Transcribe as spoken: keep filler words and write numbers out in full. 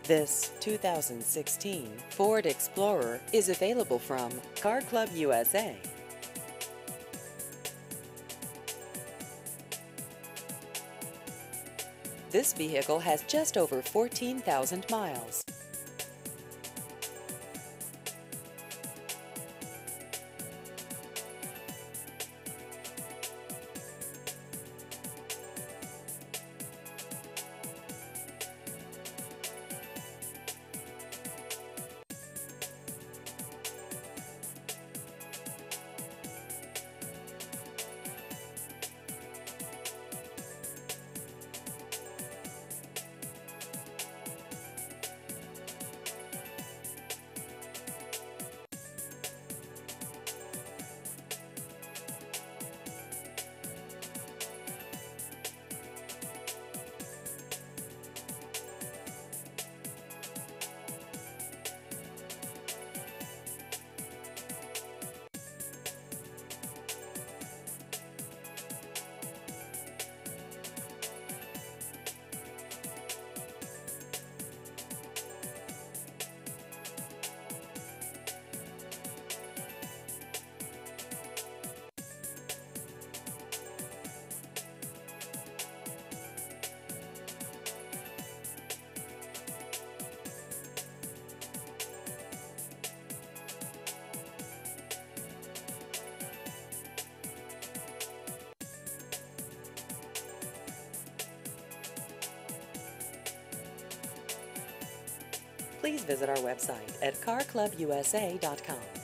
This two thousand sixteen Ford Explorer is available from Car Club U S A. This vehicle has just over fourteen thousand miles. Please visit our website at car club U S A dot com.